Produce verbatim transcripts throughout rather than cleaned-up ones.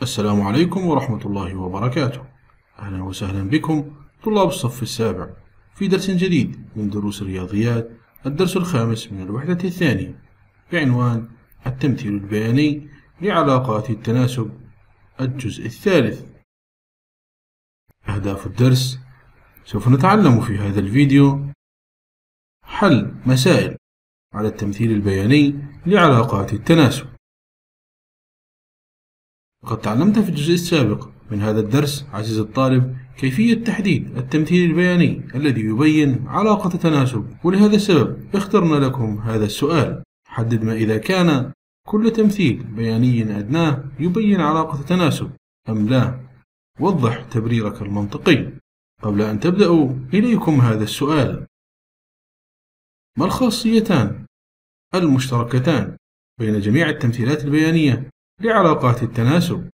السلام عليكم ورحمة الله وبركاته. أهلا وسهلا بكم طلاب الصف السابع في درس جديد من دروس الرياضيات، الدرس الخامس من الوحدة الثانية بعنوان التمثيل البياني لعلاقات التناسب، الجزء الثالث. أهداف الدرس: سوف نتعلم في هذا الفيديو حل مسائل على التمثيل البياني لعلاقات التناسب. وقد تعلمت في الجزء السابق من هذا الدرس عزيزي الطالب كيفية تحديد التمثيل البياني الذي يبين علاقة تناسب، ولهذا السبب اخترنا لكم هذا السؤال: حدد ما إذا كان كل تمثيل بياني أدناه يبين علاقة تناسب أم لا. وضح تبريرك المنطقي. قبل أن تبدأوا إليكم هذا السؤال: ما الخاصيتان المشتركتان بين جميع التمثيلات البيانية لعلاقات التناسب؟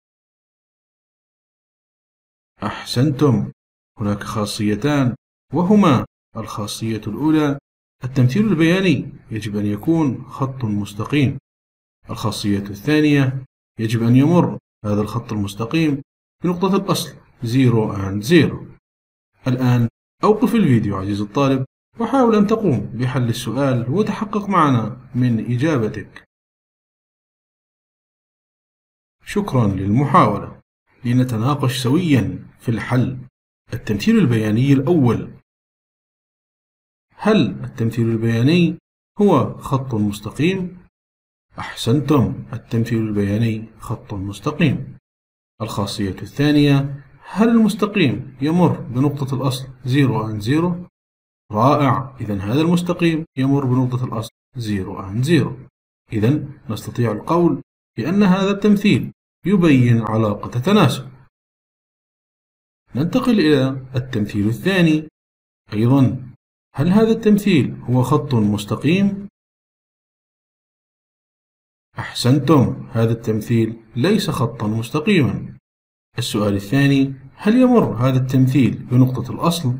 أحسنتم، هناك خاصيتان، وهما: الخاصية الأولى، التمثيل البياني يجب أن يكون خط مستقيم. الخاصية الثانية، يجب أن يمر هذا الخط المستقيم بنقطة الأصل زيرو and زيرو. الآن أوقف الفيديو عزيزي الطالب وحاول أن تقوم بحل السؤال وتحقق معنا من إجابتك. شكرا للمحاولة. لنتناقش سويا في الحل. التمثيل البياني الأول: هل التمثيل البياني هو خط مستقيم؟ أحسنتم، التمثيل البياني خط مستقيم. الخاصية الثانية: هل المستقيم يمر بنقطة الأصل زيرو and زيرو؟ رائع، إذن هذا المستقيم يمر بنقطة الأصل زيرو and زيرو. إذن نستطيع القول بأن هذا التمثيل يبين علاقة تناسب. ننتقل إلى التمثيل الثاني. أيضا، هل هذا التمثيل هو خط مستقيم؟ أحسنتم، هذا التمثيل ليس خطا مستقيما. السؤال الثاني: هل يمر هذا التمثيل بنقطة الأصل؟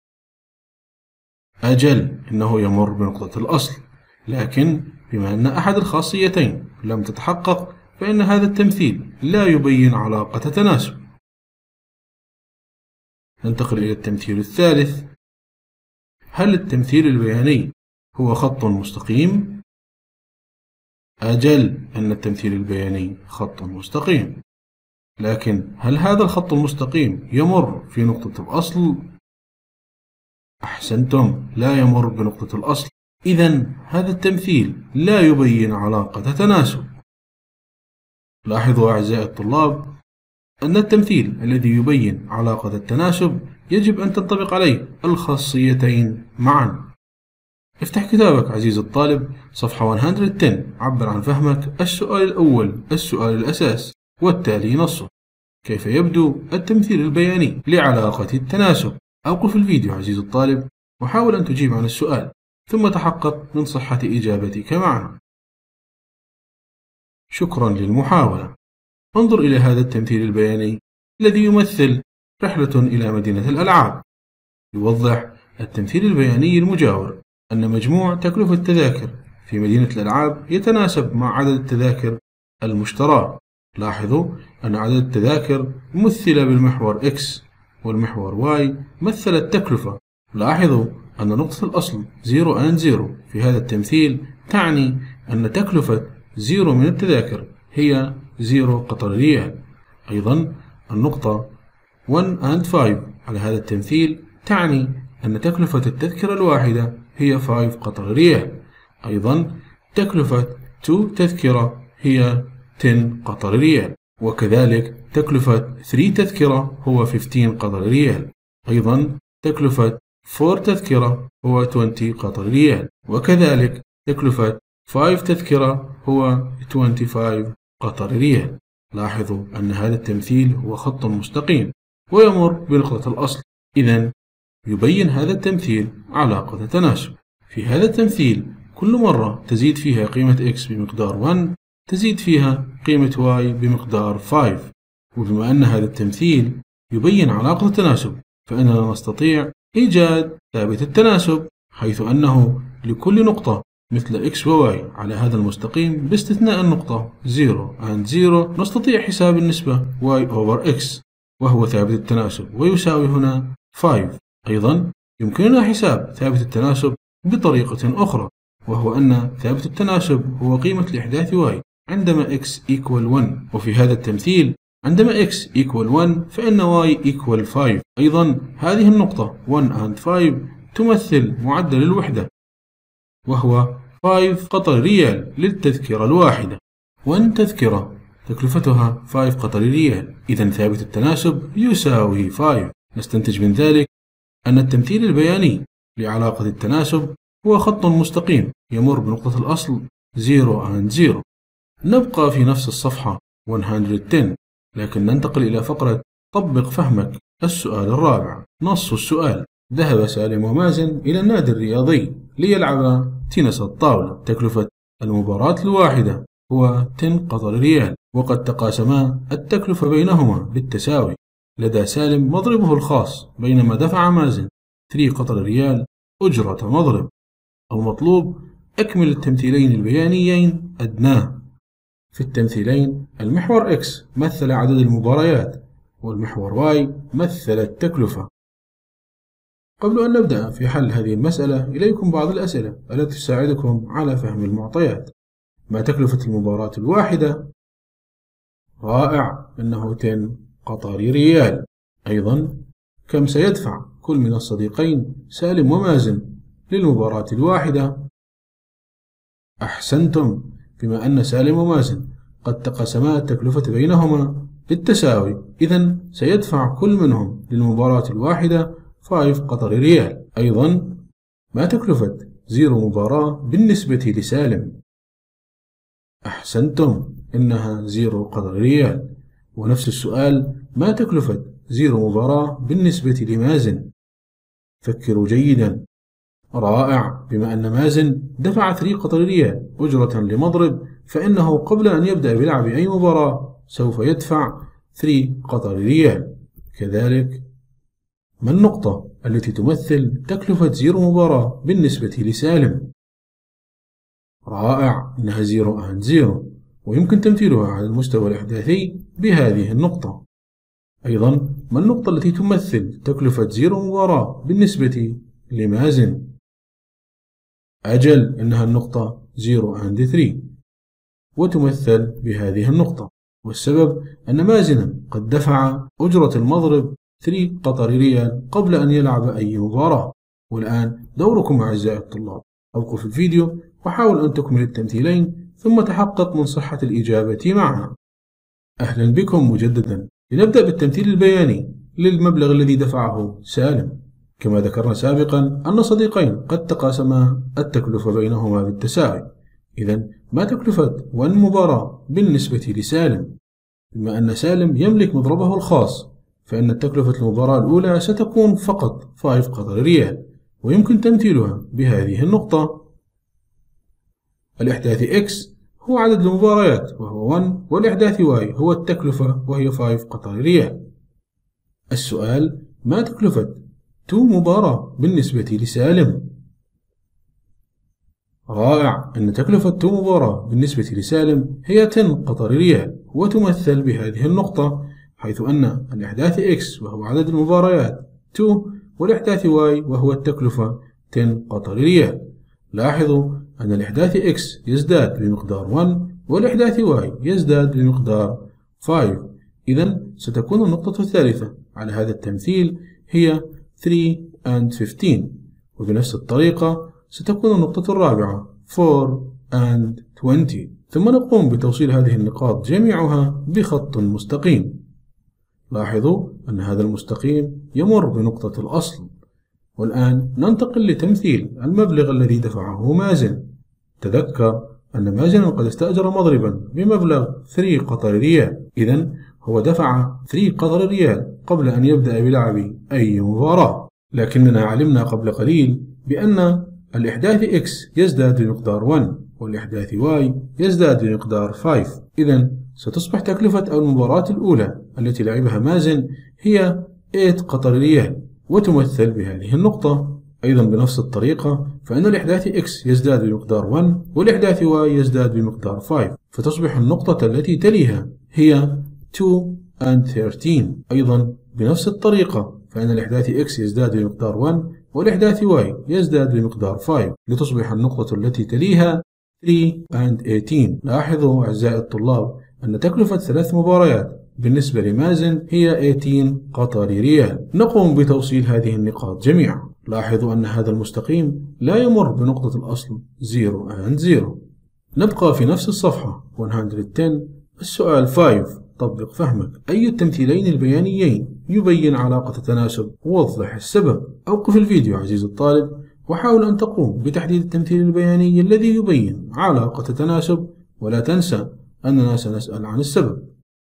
أجل، إنه يمر بنقطة الأصل، لكن بما أن أحد الخاصيتين لم تتحقق فإن هذا التمثيل لا يبين علاقة تناسب. ننتقل إلى التمثيل الثالث. هل التمثيل البياني هو خط مستقيم؟ أجل، أن التمثيل البياني خط مستقيم، لكن هل هذا الخط المستقيم يمر في نقطة الأصل؟ أحسنتم، لا يمر بنقطة الأصل، إذن هذا التمثيل لا يبين علاقة تناسب. لاحظوا أعزائي الطلاب أن التمثيل الذي يبين علاقة التناسب يجب أن تنطبق عليه الخاصيتين معا. افتح كتابك عزيزي الطالب صفحة مئة وعشرة، عبر عن فهمك السؤال الأول، السؤال الأساس، والتالي نصه: كيف يبدو التمثيل البياني لعلاقة التناسب؟ أوقف الفيديو عزيزي الطالب وحاول أن تجيب عن السؤال، ثم تحقق من صحة إجابتك معنا. شكرا للمحاولة. انظر إلى هذا التمثيل البياني الذي يمثل رحلة إلى مدينة الألعاب. يوضح التمثيل البياني المجاور أن مجموع تكلفة التذاكر في مدينة الألعاب يتناسب مع عدد التذاكر المشتراة. لاحظوا أن عدد التذاكر ممثلة بالمحور X، والمحور Y مثل التكلفة. لاحظوا أن نقطة الأصل زيرو and زيرو في هذا التمثيل تعني أن تكلفة زيرو من التذاكر هي زيرو قطر ريال. أيضا النقطة واحد and خمسة على هذا التمثيل تعني أن تكلفة التذكرة الواحدة هي خمسة قطر ريال. أيضا تكلفة اثنين تذكرة هي عشرة قطر ريال، وكذلك تكلفة ثلاثة تذكرة هو خمستاشر قطر ريال. أيضا تكلفة أربعة تذكرة هو عشرين قطر ريال، وكذلك تكلفة خمسة تذكرة هو خمسة وعشرين قطر ريال. لاحظوا أن هذا التمثيل هو خط مستقيم ويمر بنقطة الأصل، إذن يبين هذا التمثيل علاقة تناسب. في هذا التمثيل كل مرة تزيد فيها قيمة X بمقدار واحد تزيد فيها قيمة Y بمقدار خمسة، وبما أن هذا التمثيل يبين علاقة تناسب فإننا نستطيع إيجاد ثابت التناسب، حيث أنه لكل نقطة مثل x و y على هذا المستقيم باستثناء النقطة صفر and صفر، نستطيع حساب النسبة y over x وهو ثابت التناسب ويساوي هنا خمسة. أيضا يمكننا حساب ثابت التناسب بطريقة أخرى، وهو أن ثابت التناسب هو قيمة الإحداث y عندما x equal واحد، وفي هذا التمثيل عندما x equal واحد فإن y equal خمسة. أيضا هذه النقطة واحد and خمسة تمثل معدل الوحدة وهو خمسة قطر ريال للتذكرة الواحدة، وأن تذكرة تكلفتها خمسة قطر ريال، إذا ثابت التناسب يساوي خمسة. نستنتج من ذلك أن التمثيل البياني لعلاقة التناسب هو خط مستقيم يمر بنقطة الأصل صفر and صفر. نبقى في نفس الصفحة مئة وعشرة، لكن ننتقل إلى فقرة طبق فهمك. السؤال الرابع. نص السؤال: ذهب سالم ومازن إلى النادي الرياضي ليلعبا تنس الطاولة. تكلفة المباراة الواحدة هو عشرة قطر ريال، وقد تقاسما التكلفة بينهما بالتساوي. لدى سالم مضربه الخاص، بينما دفع مازن ثلاثة قطر ريال أجرة مضرب. المطلوب أكمل التمثيلين البيانيين أدناه. في التمثيلين المحور X مثل عدد المباريات، والمحور Y مثل التكلفة. قبل أن نبدأ في حل هذه المسألة، إليكم بعض الأسئلة التي تساعدكم على فهم المعطيات. ما تكلفة المباراة الواحدة؟ رائع، إنه عشرة قطر ريال. أيضا كم سيدفع كل من الصديقين سالم ومازن للمباراة الواحدة؟ أحسنتم، بما أن سالم ومازن قد تقاسما التكلفة بينهما بالتساوي، إذا سيدفع كل منهم للمباراة الواحدة خمسة قطر ريال. أيضا ما تكلفة زيرو مباراة بالنسبة لسالم؟ أحسنتم، إنها زيرو قطر ريال. ونفس السؤال: ما تكلفة زيرو مباراة بالنسبة لمازن؟ فكروا جيدا. رائع، بما أن مازن دفع ثلاثة قطر ريال أجرة لمضرب، فإنه قبل أن يبدأ بلعب أي مباراة سوف يدفع ثلاثة قطر ريال. كذلك ما النقطة التي تمثل تكلفة زيرو مباراة بالنسبة لسالم؟ رائع، إنها زيرو and زيرو، ويمكن تمثيلها على المستوى الإحداثي بهذه النقطة. أيضا ما النقطة التي تمثل تكلفة زيرو مباراة بالنسبة لمازن؟ أجل، إنها النقطة زيرو and ثلاثة، وتمثل بهذه النقطة، والسبب أن مازنا قد دفع أجرة المضرب ثلاثة قطر ريال قبل أن يلعب أي مباراة. والآن دوركم أعزائي الطلاب، أوقف الفيديو وحاول أن تكمل التمثيلين ثم تحقق من صحة الإجابة معها. أهلا بكم مجددا. لنبدأ بالتمثيل البياني للمبلغ الذي دفعه سالم. كما ذكرنا سابقا أن صديقين قد تقاسما التكلفة بينهما بالتساوي، إذا ما تكلفة واحد مباراة بالنسبة لسالم؟ بما أن سالم يملك مضربه الخاص، فإن تكلفة المباراة الأولى ستكون فقط خمسة قطر ريال، ويمكن تمثيلها بهذه النقطة. الإحداث X هو عدد المباريات وهو واحد، والإحداث Y هو التكلفة وهي خمسة قطر ريال. السؤال: ما تكلفة اثنين مباراة بالنسبة لسالم؟ رائع، أن تكلفة اثنين مباراة بالنسبة لسالم هي عشرة قطر ريال، وتمثل بهذه النقطة، حيث أن الإحداث X وهو عدد المباريات اثنين، والإحداث Y وهو التكلفة عشرة قطر ريال. لاحظوا أن الإحداث X يزداد بمقدار واحد، والإحداث Y يزداد بمقدار خمسة، إذا ستكون النقطة الثالثة على هذا التمثيل هي ثلاثة and خمسة عشر، وبنفس الطريقة ستكون النقطة الرابعة أربعة and عشرين. ثم نقوم بتوصيل هذه النقاط جميعها بخط مستقيم. لاحظوا أن هذا المستقيم يمر بنقطة الأصل. والآن ننتقل لتمثيل المبلغ الذي دفعه مازن. تذكر أن مازن قد استأجر مضربا بمبلغ ثلاثة قطر ريال، إذن هو دفع ثلاثة قطر ريال قبل أن يبدأ بلعب أي مباراة. لكننا علمنا قبل قليل بأن الإحداث X يزداد بمقدار واحد، والإحداث Y يزداد بمقدار خمسة، إذن ستصبح تكلفة المباراة الأولى التي لعبها مازن هي ثمانية قطر ريال، وتمثل بهذه النقطة. أيضا بنفس الطريقة فإن الإحداث x يزداد بمقدار واحد والإحداث y يزداد بمقدار خمسة، فتصبح النقطة التي تليها هي اثنين and ثلاثة عشر. أيضا بنفس الطريقة فإن الإحداث x يزداد بمقدار واحد والإحداث y يزداد بمقدار خمسة، لتصبح النقطة التي تليها ثلاثة and ثمانية عشر. لاحظوا أعزائي الطلاب أن تكلفة ثلاث مباريات بالنسبة لمازن هي ثمانية عشر قطري ريال. نقوم بتوصيل هذه النقاط جميعا. لاحظوا أن هذا المستقيم لا يمر بنقطة الأصل صفر and صفر. نبقى في نفس الصفحة مئة وعشرة. السؤال خمسة. طبق فهمك. أي التمثيلين البيانيين يبين علاقة التناسب؟ ووضح السبب. أوقف الفيديو عزيزي الطالب وحاول أن تقوم بتحديد التمثيل البياني الذي يبين علاقة التناسب، ولا تنسى أننا سنسأل عن السبب.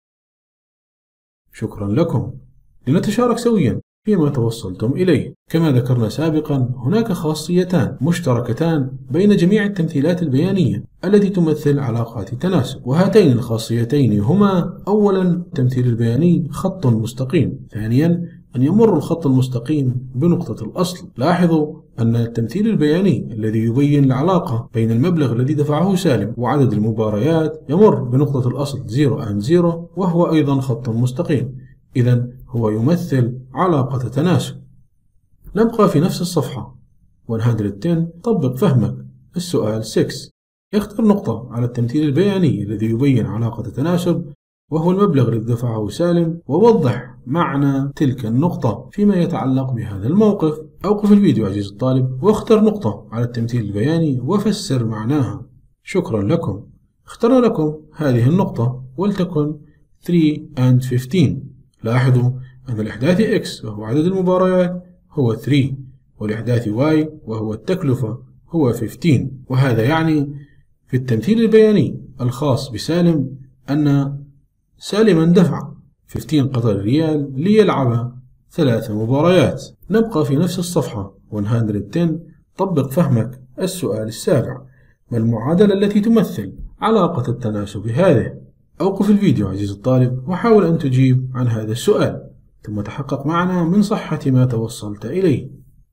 شكرا لكم. لنتشارك سويا فيما توصلتم إليه. كما ذكرنا سابقا هناك خاصيتان مشتركتان بين جميع التمثيلات البيانية التي تمثل علاقات التناسب، وهاتين الخاصيتين هما: أولا التمثيل البياني خط مستقيم، ثانيا أن يمر الخط المستقيم بنقطة الأصل. لاحظوا أن التمثيل البياني الذي يبين العلاقة بين المبلغ الذي دفعه سالم وعدد المباريات يمر بنقطة الأصل صفر and صفر، وهو أيضا خط مستقيم، إذن هو يمثل علاقة تناسب. نبقى في نفس الصفحة مئة وعشرة. طبق فهمك. السؤال ستة. اختر نقطة على التمثيل البياني الذي يبين علاقة التناسب وهو المبلغ الذي دفعه سالم، ووضح معنى تلك النقطة فيما يتعلق بهذا الموقف. أوقف الفيديو عزيزي الطالب واختر نقطة على التمثيل البياني وفسر معناها. شكرا لكم. اخترنا لكم هذه النقطة ولتكن ثلاثة and خمسة عشر. لاحظوا أن الإحداث x وهو عدد المباريات هو ثلاثة، والإحداث y وهو التكلفة هو خمسة عشر، وهذا يعني في التمثيل البياني الخاص بسالم أن سالما دفع خمسة عشر قطر ريال ليلعب ثلاث مباريات. نبقى في نفس الصفحة مئة وعشرة. طبق فهمك. السؤال السابع. ما المعادلة التي تمثل علاقة التناسب هذه؟ أوقف الفيديو عزيزي الطالب وحاول أن تجيب عن هذا السؤال، ثم تحقق معنا من صحة ما توصلت إليه.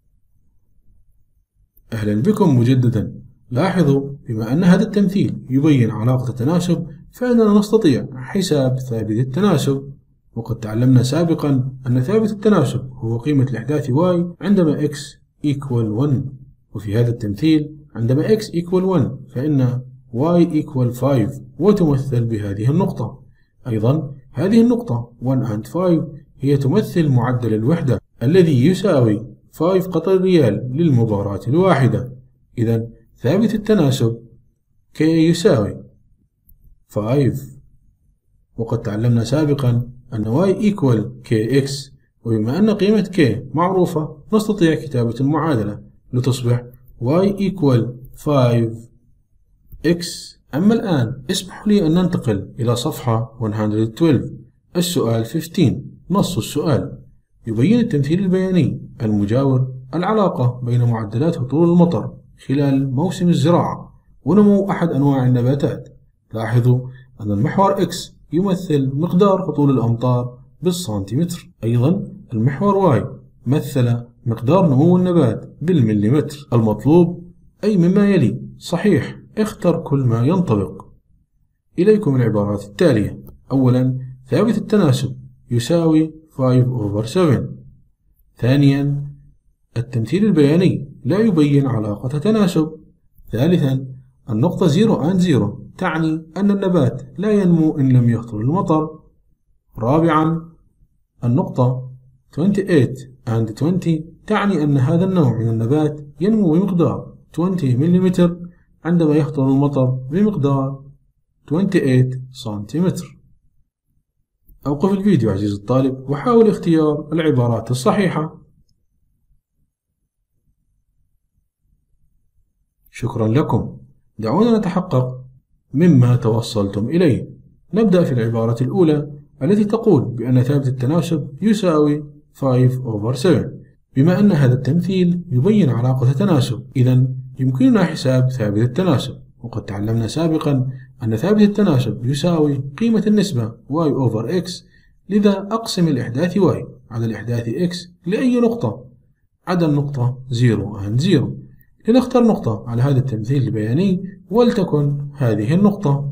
أهلا بكم مجددا. لاحظوا بما أن هذا التمثيل يبين علاقة التناسب فإننا نستطيع حساب ثابت التناسب، وقد تعلمنا سابقا أن ثابت التناسب هو قيمة الإحداث y عندما x equal واحد، وفي هذا التمثيل عندما x equal واحد فإن y equal خمسة وتمثل بهذه النقطة. أيضا هذه النقطة واحد and خمسة هي تمثل معدل الوحدة الذي يساوي خمسة قطر ريال للمباراة الواحدة. إذا ثابت التناسب k يساوي خمسة، وقد تعلمنا سابقا أن y equal kx، وبما أن قيمة k معروفة نستطيع كتابة المعادلة لتصبح y equal خمسة x. أما الآن اسمحوا لي أن ننتقل إلى صفحة مئة واثناشر. السؤال خمسة عشر. نص السؤال. يبين التمثيل البياني المجاور العلاقة بين معدلات هطول المطر خلال موسم الزراعة ونمو أحد أنواع النباتات. لاحظوا أن المحور x يمثل مقدار هطول الأمطار بالسنتيمتر، أيضا المحور y مثل مقدار نمو النبات بالمليمتر. المطلوب أي مما يلي صحيح. اختر كل ما ينطبق. إليكم العبارات التالية. أولا ثابت التناسب يساوي خمسة over سبعة. ثانيا التمثيل البياني لا يبين علاقة تناسب. ثالثا النقطة صفر and صفر تعني أن النبات لا ينمو إن لم يهطل المطر. رابعا النقطة ثمانية وعشرين and عشرين تعني أن هذا النوع من النبات ينمو بمقدار عشرين ملم عندما يهطل المطر بمقدار ثمانية وعشرين سنتيمتر. أوقف الفيديو عزيزي الطالب وحاول اختيار العبارات الصحيحة. شكرا لكم. دعونا نتحقق مما توصلتم إليه. نبدأ في العبارة الأولى التي تقول بأن ثابت التناسب يساوي خمسة over سبعة. بما أن هذا التمثيل يبين علاقة تناسب، إذن يمكننا حساب ثابت التناسب، وقد تعلمنا سابقا أن ثابت التناسب يساوي قيمة النسبة y over x، لذا أقسم الإحداث y على الإحداث x لأي نقطة عدا النقطة زيرو and زيرو. لنختار نقطة على هذا التمثيل البياني، ولتكن هذه النقطة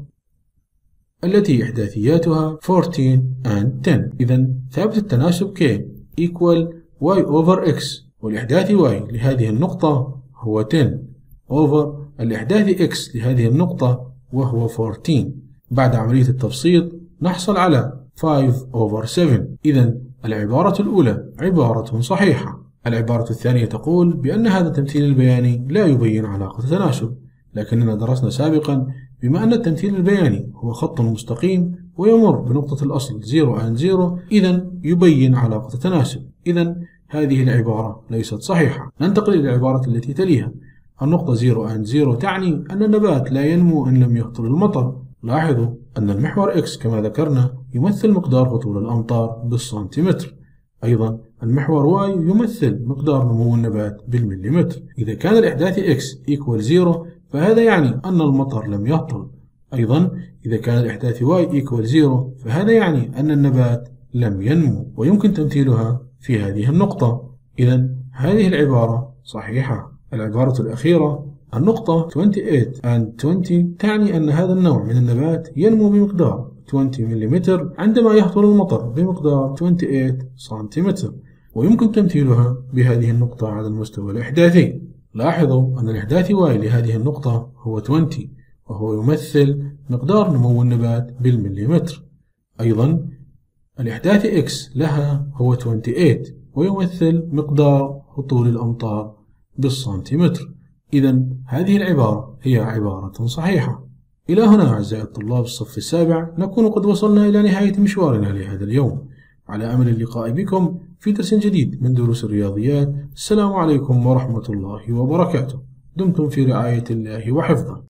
التي إحداثياتها أربعة عشر and عشرة. إذا ثابت التناسب K equal y over x، والإحداث y لهذه النقطة هو عشرة over الإحداث x لهذه النقطة وهو أربعة عشر. بعد عملية التبسيط نحصل على خمسة over سبعة. إذا العبارة الأولى عبارة صحيحة. العبارة الثانية تقول بأن هذا التمثيل البياني لا يبين علاقة تناسب، لكننا درسنا سابقا بما أن التمثيل البياني هو خط مستقيم ويمر بنقطة الأصل زيرو and زيرو، إذا يبين علاقة تناسب. إذا هذه العبارة ليست صحيحة. ننتقل إلى العبارة التي تليها. النقطة زيرو and زيرو تعني أن النبات لا ينمو إن لم يهطل المطر. لاحظوا أن المحور X كما ذكرنا يمثل مقدار هطول الأمطار بالسنتيمتر. أيضا المحور Y يمثل مقدار نمو النبات بالمليمتر. إذا كان الإحداث X equal زيرو فهذا يعني أن المطر لم يهطل. أيضا إذا كان الإحداث Y equal زيرو فهذا يعني أن النبات لم ينمو، ويمكن تمثيلها في هذه النقطة. إذا هذه العبارة صحيحة. العبارة الأخيرة النقطة ثمانية وعشرين and عشرين تعني أن هذا النوع من النبات ينمو بمقدار عشرين ملم عندما يهطل المطر بمقدار ثمانية وعشرين سنتيمتر، ويمكن تمثيلها بهذه النقطة على المستوى الإحداثي. لاحظوا أن الإحداث Y لهذه النقطة هو عشرين، وهو يمثل مقدار نمو النبات بالمليمتر. أيضا الإحداث X لها هو ثمانية وعشرين، ويمثل مقدار هطول الأمطار بالسنتيمتر. إذا هذه العبارة هي عبارة صحيحة. إلى هنا أعزائي الطلاب الصف السابع نكون قد وصلنا إلى نهاية مشوارنا لهذا اليوم، على أمل اللقاء بكم في درس جديد من دروس الرياضيات. السلام عليكم ورحمة الله وبركاته. دمتم في رعاية الله وحفظه.